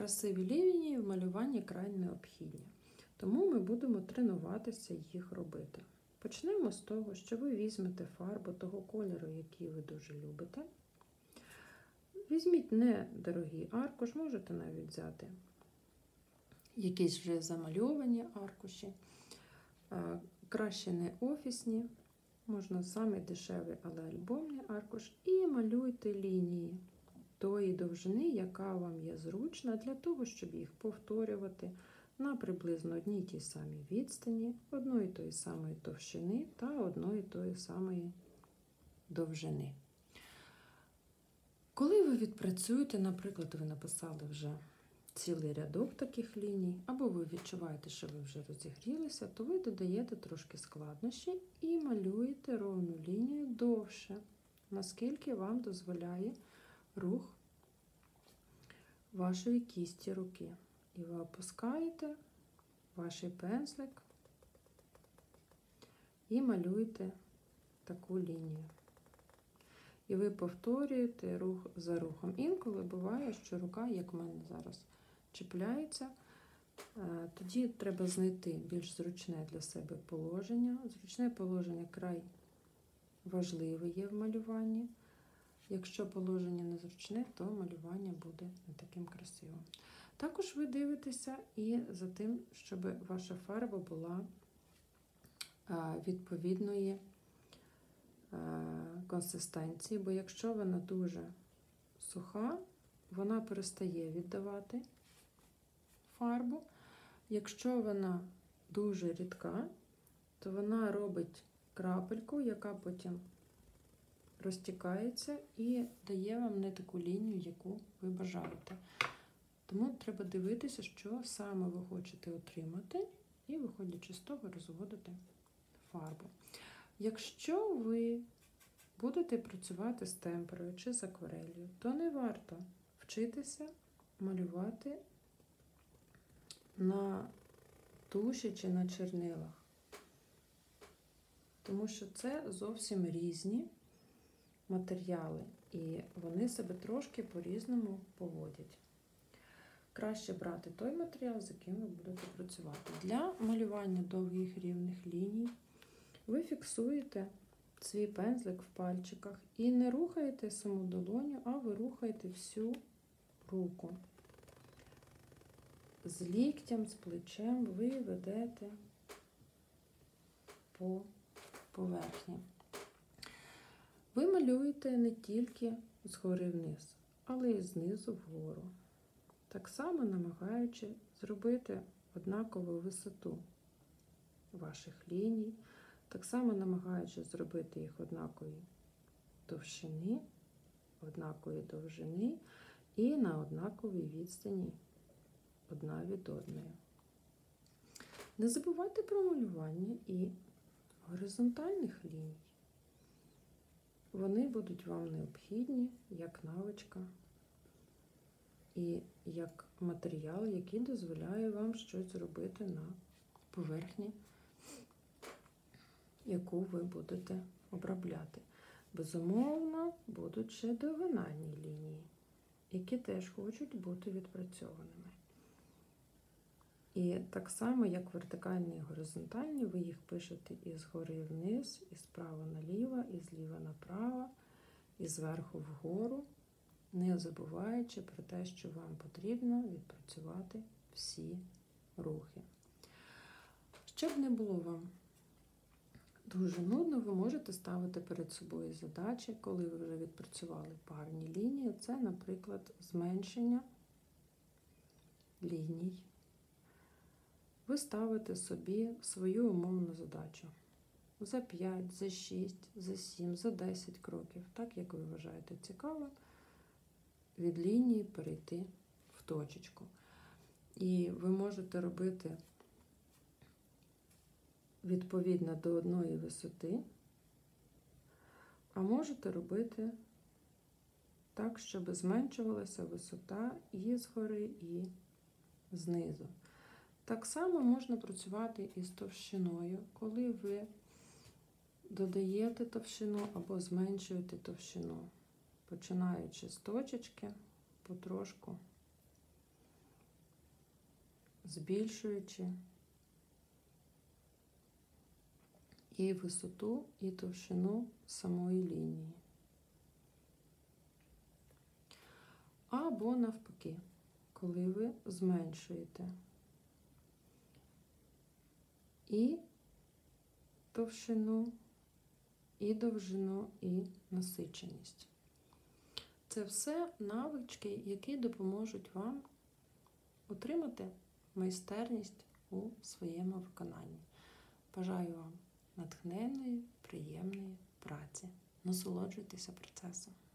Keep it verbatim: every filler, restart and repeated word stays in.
Красиві лінії в малюванні край необхідні, тому ми будемо тренуватися їх робити. Почнемо з того, що ви візьмете фарбу того кольору, який ви дуже любите. Візьміть недорогий аркуш, можете навіть взяти якісь вже замальовані аркуші, краще не офісні, можна самий дешевий, але альбомний аркуш, і малюйте лінії тої довжини, яка вам є зручна, для того, щоб їх повторювати на приблизно одній і тій самій відстані, одної тої самої товщини та одної тої самої довжини. Коли ви відпрацюєте, наприклад, ви написали вже цілий рядок таких ліній, або ви відчуваєте, що ви вже розігрілися, то ви додаєте трошки складнощі і малюєте ровну лінію довше, наскільки вам дозволяє рух вашої кісті руки. І ви опускаєте ваш пензлик і малюєте таку лінію. І ви повторюєте рух за рухом. Інколи буває, що рука, як в мене зараз, чіпляється. Тоді треба знайти більш зручне для себе положення. Зручне положення край важливе є в малюванні. Якщо положення незручне, то малювання буде не таким красивим. Також ви дивитеся і за тим, щоб ваша фарба була відповідної консистенції, бо якщо вона дуже суха, вона перестає віддавати фарбу. Якщо вона дуже рідка, то вона робить крапельку, яка потім розтікається і дає вам не таку лінію, яку ви бажаєте. Тому треба дивитися, що саме ви хочете отримати, і, виходячи з того, розводити фарбу. Якщо ви будете працювати з темперою чи з акварелью, то не варто вчитися малювати на туші чи на чорнилах, тому що це зовсім різні матеріали, і вони себе трошки по-різному поводять. Краще брати той матеріал, з яким ви будете працювати. Для малювання довгих рівних ліній ви фіксуєте свій пензлик в пальчиках і не рухаєте саму долоню, а ви рухаєте всю руку. З ліктем, з плечем ви ведете по поверхні. Ви малюєте не тільки згори вниз, але й знизу вгору. Так само намагаючи зробити однакову висоту ваших ліній, так само намагаючись зробити їх однакової товщини, однакової довжини і на однаковій відстані одна від одної. Не забувайте про малювання і горизонтальних ліній. Вони будуть вам необхідні як навичка і як матеріал, який дозволяє вам щось зробити на поверхні, яку ви будете обробляти. Безумовно, будуть ще діагональні лінії, які теж хочуть бути відпрацьованими. І так само, як вертикальні і горизонтальні, ви їх пишете і згори вниз, і справа наліво, і зліва направо, і зверху вгору, не забуваючи про те, що вам потрібно відпрацювати всі рухи. Щоб не було вам дуже нудно, ви можете ставити перед собою задачі, коли ви вже відпрацювали парні лінії. Це, наприклад, зменшення ліній. Ви ставите собі свою умовну задачу за п'ять, за шість, за сім, за десять кроків, так як ви вважаєте цікаво, від лінії перейти в точечку. І ви можете робити відповідно до одної висоти, а можете робити так, щоб зменшувалася висота і згори, і знизу. Так само можна працювати і з товщиною, коли ви додаєте товщину або зменшуєте товщину, починаючи з точечки, потрошку збільшуючи і висоту, і товщину самої лінії. Або навпаки, коли ви зменшуєте і товщину, і довжину, і насиченість. Це все навички, які допоможуть вам отримати майстерність у своєму виконанні. Бажаю вам натхненної, приємної праці. Насолоджуйтеся процесом.